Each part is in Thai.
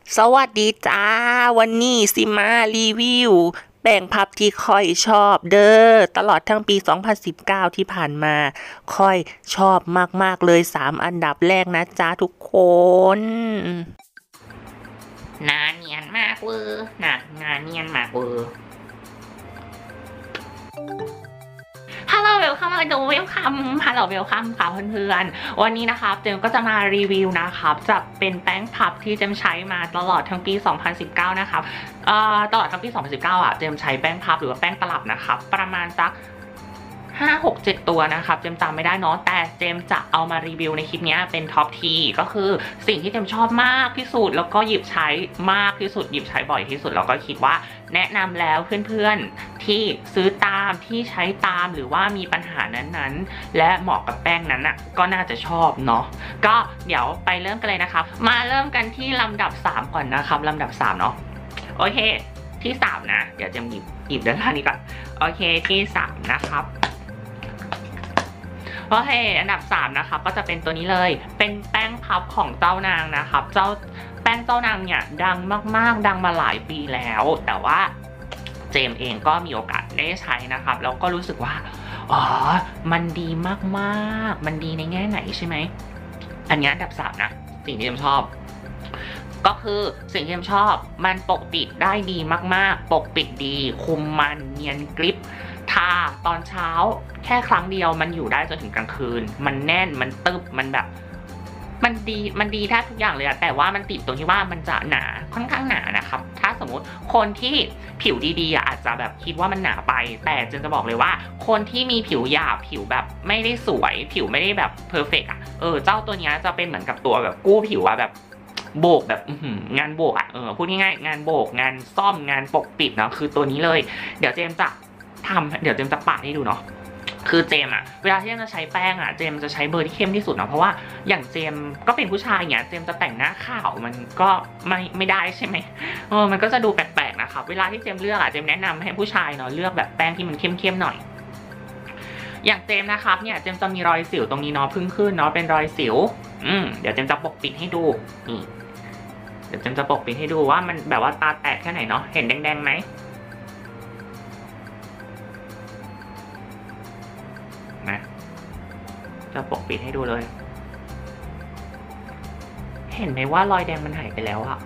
สวัสดีจ้าวันนี้สิมารีวิวแป้งพับที่ค่อยชอบเด้อตลอดทั้งปี 2019 ที่ผ่านมาค่อยชอบมากๆเลย3อันดับแรกนะจ้าทุกคนหนาเนียนมากเวอร์หนาเนียนมากเวอร์ฮัลโหลเวลคัมมาดูเวลคัมฮัลโหลเวลคัมค่ะเพื่อนๆวันนี้นะครับเจมก็จะมารีวิวนะครับจะเป็นแป้งพับที่เจมใช้มาตลอดทั้งปี 2019 นะครับตลอดทั้งปี 2019 อ่ะเจมใช้แป้งพับหรือว่าแป้งตลับนะครับประมาณสัก5-6-7 ตัวนะครับเจมจำไม่ได้เนาะแต่เจมจะเอามารีวิวในคลิปนี้เป็นท็อปทีก็คือสิ่งที่เจมชอบมากที่สุดแล้วก็หยิบใช้มากที่สุดหยิบใช้บ่อยที่สุดแล้วก็คิดว่าแนะนำแล้วเพื่อนๆที่ซื้อตามที่ใช้ตามหรือว่ามีปัญหานั้นๆและเหมาะกับแป้งนั้นอ่ะก็น่าจะชอบเนาะก็เดี๋ยวไปเริ่มกันเลยนะครับมาเริ่มกันที่ลำดับ3ก่อนนะครับลำดับ3เนาะโอเคที่3นะเดี๋ยวเจมหยิบด้านล่างนี้ก่อนโอเคที่3นะครับโอเคอันดับ3นะคะก็จะเป็นตัวนี้เลยเป็นแป้งพับของเจ้านางนะครับแป้งเจ้านางเนี่ยดังมากๆดังมาหลายปีแล้วแต่ว่าเจมเองก็มีโอกาสได้ใช้นะครับแล้วก็รู้สึกว่าอ๋อมันดีมากๆมันดีในแง่ไหนใช่ไหมอันนี้อันดับ3นะสิ่งที่เจมชอบก็คือสิ่งที่เจมชอบมันปกปิดได้ดีมากๆปกปิดดีคุมมันเนียนกริบทาตอนเช้าแค่ครั้งเดียวมันอยู่ได้จนถึงกลางคืนมันแน่นมันตึบมันแบบมันดีแทบทุกอย่างเลยอะแต่ว่ามันติดตรงที่ว่ามันจะหนาค่อนข้างหนานะครับถ้าสมมติคนที่ผิวดีๆอาจจะแบบคิดว่ามันหนาไปแต่เจนจะบอกเลยว่าคนที่มีผิวหยาบผิวแบบไม่ได้สวยผิวไม่ได้แบบเพอร์เฟกต์อะเจ้าตัวนี้จะเป็นเหมือนกับตัวแบบกู้ผิวอะแบบโบกแบบงานโบกอะพูดง่ายๆงานโบกงานซ่อมงานปกปิดเนาะคือตัวนี้เลยเดี๋ยวเจมจะเดี๋ยวเจมจะปาดให้ดูเนาะคือเจมอะเวลาที่เจมจะใช้แป้งอะเจมจะใช้เบอร์ที่เข้มที่สุดเนาะเพราะว่าอย่างเจมก็เป็นผู้ชายเนี่ยเจมจะแต่งหน้าขาวมันก็ไม่ได้ใช่ไหมมันก็จะดูแปลกๆนะครับเวลาที่เจมเลือกอะเจมแนะนำให้ผู้ชายเนาะเลือกแบบแป้งที่มันเข้มๆหน่อยอย่างเจมนะครับเนี่ยเจมจะมีรอยสิวตรงนี้เนาะพึ่งขึ้นเนาะเป็นรอยสิวเดี๋ยวเจมจะปกปิดให้ดูนี่เดี๋ยวเจมจะปกปิดให้ดูว่ามันแบบว่าตาแตกแค่ไหนเนาะเห็นแดงๆไหมนะจะปกปิดให้ดูเลยเห็นไหมว่ารอยแดงมันหายไปแล้วอะ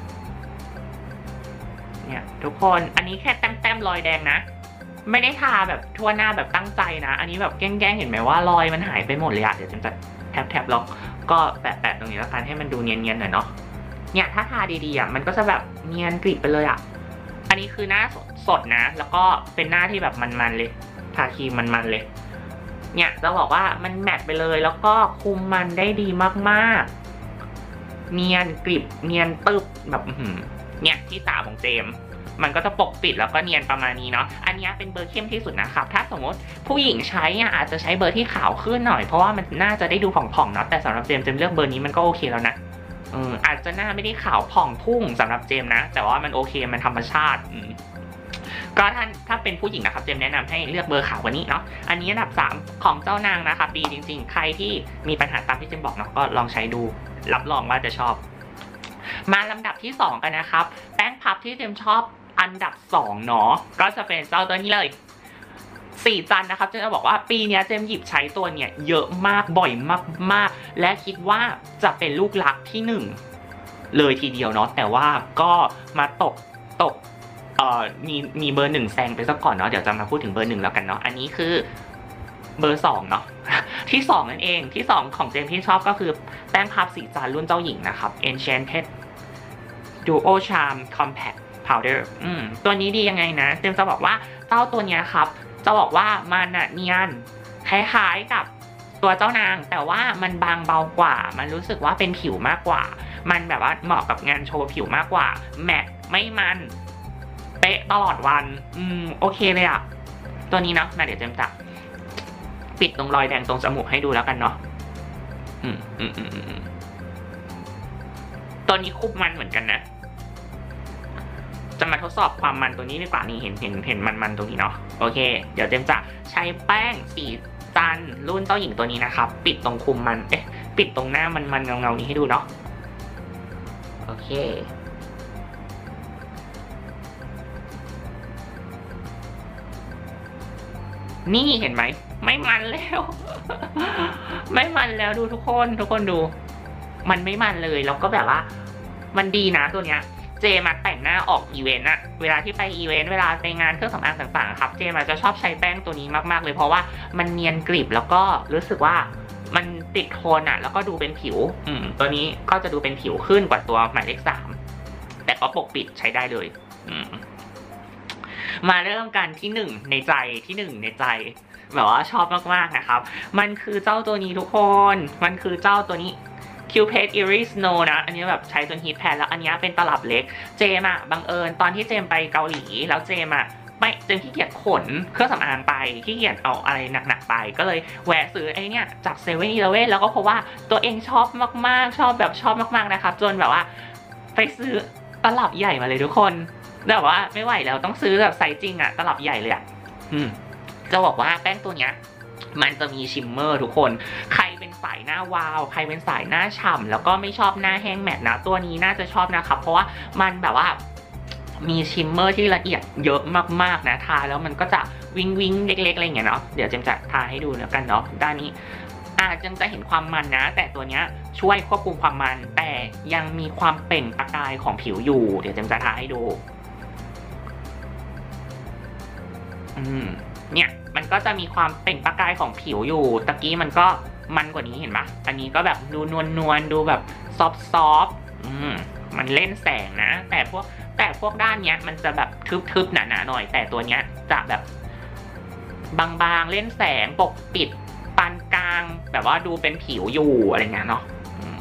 เนี่ยทุกคนอันนี้แค่แต้มรอยแดงนะไม่ได้ทาแบบทั่วหน้าแบบตั้งใจนะอันนี้แบบแกล้งเห็นไหมว่ารอยมันหายไปหมดเลยอะเดี๋ยวจะแทบแล้วก็แปะตรงนี้แล้วกันให้มันดูเนียนๆหน่อยเนาะเนี่ยถ้าทาดีๆอะมันก็จะแบบเนียนกริบไปเลยอะอันนี้คือหน้าสดนะแล้วก็เป็นหน้าที่แบบมันๆเลยทาครีมมันๆเลยเนี่ยจะบอกว่ามันแมทไปเลยแล้วก็คุมมันได้ดีมากๆเนียนกริบเนียนตึบแบบเนี่ยที่3ของเจมมันก็จะปกปิดแล้วก็เนียนประมาณนี้เนาะอันนี้เป็นเบอร์เข้มที่สุดนะครับถ้าสมมติผู้หญิงใช้อาจจะใช้เบอร์ที่ขาวขึ้นหน่อยเพราะว่ามันน่าจะได้ดูผ่องๆเนาะแต่สำหรับเจมเลือกเบอร์นี้มันก็โอเคแล้วนะอาจจะหน้าไม่ได้ขาวผ่องพุ่งสำหรับเจมนะแต่ว่ามันโอเคมันธรรมชาติก็ถ้าเป็นผู้หญิงนะครับเจมแนะนำให้เลือกเบอร์ขาวกว่านี้เนาะอันนี้อันดับ3ของเจ้านางนะครับดีจริงๆใครที่มีปัญหาตามที่เจมบอกเนาะก็ลองใช้ดูรับรองว่าจะชอบมาลำดับที่2กันนะครับแป้งพับที่เจมชอบอันดับ2เนาะก็จะเป็นเจ้าตัวนี้เลยสีจันนะครับเจมจะบอกว่าปีนี้เจมหยิบใช้ตัวเนี่ยเยอะมากบ่อยมากๆและคิดว่าจะเป็นลูกรักที่1เลยทีเดียวเนาะแต่ว่าก็มาตกมีเบอร์1แซงไปซะก่อนเนาะเดี๋ยวจะมาพูดถึงเบอร์1แล้วกันเนาะอันนี้คือเบอร์2เนาะที่2นั่นเองที่2ของเจมที่ชอบก็คือแป้งพับสีจันรุ่นเจ้าหญิงนะครับ Enchanted Duo Charm Compact Powder ตัวนี้ดียังไงนะเจมจะบอกว่าเจ้าตัวนี้ครับจะบอกว่ามันเนียนคล้ายๆกับตัวเจ้านางแต่ว่ามันบางเบากว่ามันรู้สึกว่าเป็นผิวมากกว่ามันแบบว่าเหมาะกับงานโชว์ผิวมากกว่าแมตไม่มันเป๊ะตลอดวันโอเคเลยอะตัวนี้เนาะเดี๋ยวเจมจะปิดตรงรอยแดงตรงจมูกให้ดูแล้วกันเนาะตัวนี้คุบมันเหมือนกันนะจะมาทดสอบความมันตัวนี้ดีกว่านี่เห็นมันตรงนี้เนาะโอเคเดี๋ยวเจมจะใช้แป้งสีจันรุ่นเจ้าหญิงตัวนี้นะครับปิดตรงคุมมันปิดตรงหน้ามันเงานี้ให้ดูเนาะโอเคนี่เห็นไหมไม่มันแล้ว ไม่มันแล้วดูทุกคนดู มันไม่มันเลยแล้วก็แบบว่ามันดีนะตัวเนี้ยเจมาแต่งหน้าออกอีเวนต์อะเวลาที่ไปอีเวนต์เวลาไปงานเครื่องสำอางต่างๆครับเจมาจะชอบใช้แป้งตัวนี้มากๆเลยเพราะว่ามันเนียนกริบแล้วก็รู้สึกว่ามันติดโทนอะแล้วก็ดูเป็นผิวตัวนี้ก็จะดูเป็นผิวขึ้นกว่าตัวหมายเลข3แต่ก็ปกปิดใช้ได้เลยมาเริ่มกันที่1ในใจแบบว่าชอบมากๆนะครับมันคือเจ้าตัวนี้ทุกคนมันคือเจ้าตัวนี้Cupid Iris Snow นะอันนี้แบบใช้จนฮิตแพนแล้วอันนี้เป็นตลับเล็กเจมอะบังเอิญตอนที่เจมไปเกาหลีแล้วเจมอะไม่เจมขี้เกียจขนเครื่องสำอางไปขี้เกียจเอาอะไรหนักๆไปก็เลยแวะซื้อไอ้นี่จากเซเว่นอีเลฟเว่นแล้วก็พบว่าตัวเองชอบมากๆชอบมากๆนะครับจนแบบว่าไปซื้อตลับใหญ่มาเลยทุกคนแบบว่าไม่ไหวแล้วต้องซื้อแบบไซส์จริงอะตลับใหญ่เลยอะจะบอกว่าแป้งตัวเนี้ยมันจะมีชิมเมอร์ทุกคนใครเป็นสายหน้าวาวใครเป็นสายหน้าฉ่ำแล้วก็ไม่ชอบหน้าแห้งแมตต์นะตัวนี้น่าจะชอบนะครับเพราะว่ามันแบบว่ามีชิมเมอร์ที่ละเอียดเยอะมากๆนะทาแล้วมันก็จะวิงเล็กๆอะไรอย่างเงี้ยเนาะเดี๋ยวเจมจะทาให้ดูแล้วกันเนาะด้านนี้เจมจะเห็นความมันนะแต่ตัวเนี้ยช่วยควบคุมความมันแต่ยังมีความเปล่งประกายของผิวอยู่เดี๋ยวเจมจะทาให้ดูเนี่ยมันก็จะมีความเปล่งประกายของผิวอยู่ตะกี้มันก็มันกว่านี้เห็นปะอันนี้ก็แบบดูนวลดูแบบซอฟมันเล่นแสงนะแต่พวกด้านเนี้ยมันจะแบบทึบๆหนาๆหน่อยแต่ตัวเนี้ยจะแบบบางๆเล่นแสงปกปิดปานกลางแบบว่าดูเป็นผิวอยู่อะไรเงี้ยเนาะ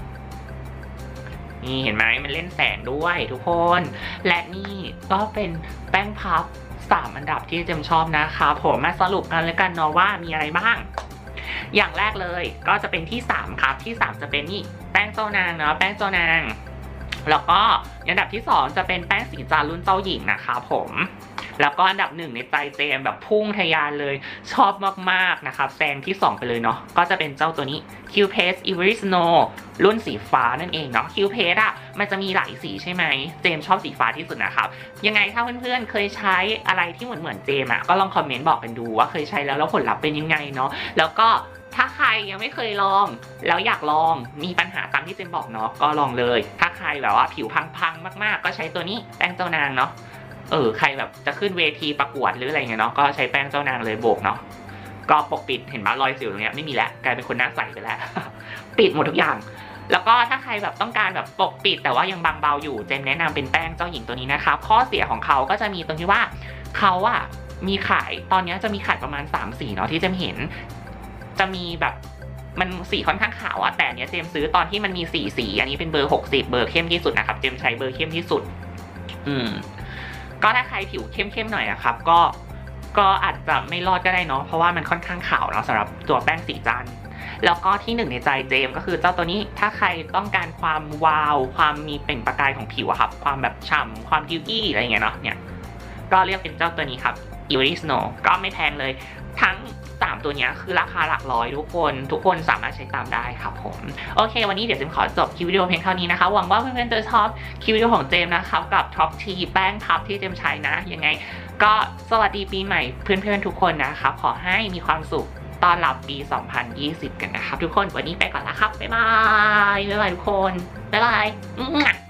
นี่เห็นไหมมันเล่นแสงด้วยทุกคนและนี่ก็เป็นแป้งพับ3อันดับที่เจมชอบนะคะผมมาสรุปกันเลยกันเนาะว่ามีอะไรบ้างอย่างแรกเลยก็จะเป็นที่3ครับที่3จะเป็นนี่แป้งเจ้านางเนาะแป้งเจ้านางแล้วก็อันดับที่2จะเป็นแป้งสีจานรุ่นเจ้าหญิงนะคะผมแล้วก็อันดับ1ในใจเจมแบบพุ่งทะยานเลยชอบมากๆนะครับแซงที่2ไปเลยเนาะก็จะเป็นเจ้าตัวนี้ Cupid Iris Snow รุ่นสีฟ้านั่นเองเนาะ Cupid มันจะมีหลายสีใช่ไหมเจมชอบสีฟ้าที่สุดนะครับยังไงถ้าเพื่อนๆเคยใช้อะไรที่เหมือนเจมก็ลองคอมเมนต์บอกกันดูว่าเคยใช้แล้วผลลัพธ์เป็นยังไงเนาะแล้วก็ถ้าใครยังไม่เคยลองแล้วอยากลองมีปัญหาตามที่เจมบอกเนาะก็ลองเลยถ้าใครแบบว่าผิวพังๆมากๆก็ใช้ตัวนี้แป้งเจ้านางเนาะใครแบบจะขึ้นเวทีประกวดหรืออะไรเงี้ยเนาะก็ใช้แป้งเจ้านางเลยโบกเนาะก็ปกปิดเห็นปะรอยสิวตรงเนี้ยไม่มีแล้วกลายเป็นคนหน้าใสไปแล้ว ปิดหมดทุกอย่างแล้วก็ถ้าใครแบบต้องการแบบปกปิดแต่ว่ายังบางเบาอยู่เจมแนะนำเป็นแป้งเจ้าหญิงตัวนี้นะคะข้อเสียของเขาก็จะมีตรงที่ว่าเขามีขายตอนนี้จะมีขายประมาณ3 สีเนาะที่เจมเห็นจะมีแบบมันสีค่อนข้างขาวแต่เนี้ยเจมซื้อตอนที่มันมี4 สีอันนี้เป็นเบอร์60เบอร์เข้มที่สุดนะครับเจมใช้เบอร์เข้มที่สุดก็ถ้าใครผิวเข้มๆหน่อยนะครับก็อาจจะไม่รอดก็ได้เนาะเพราะว่ามันค่อนข้างขาวเนาะสำหรับตัวแป้งสีจันแล้วก็ที่1ในใจเจมก็คือเจ้าตัวนี้ถ้าใครต้องการความวาวความมีเปล่งประกายของผิวครับความแบบฉ่ำความดิวอี้อะไรเงี้ยเนาะเนี่ยก็เรียกเป็นเจ้าตัวนี้ครับ Iris Snow ก็ไม่แพงเลยทั้ง3ตัวนี้คือราคาหลักร้อยทุกคนสามารถใช้ตามได้ครับผมโอเควันนี้เดี๋ยวเจมขอจบคลิปวิดีโอเพียงเท่านี้นะคะหวังว่าเพื่อนๆจะชอบคลิปวิดีโอของเจมนะครับกับท็อปทีแป้งพับที่เจมใช้นะยังไงก็สวัสดีปีใหม่เพื่อนๆทุกคนนะครับขอให้มีความสุขต้อนรับปี 2020 กันนะครับทุกคนวันนี้ไปก่อนแล้วครับบ๊ายบายทุกคนบ๊ายบาย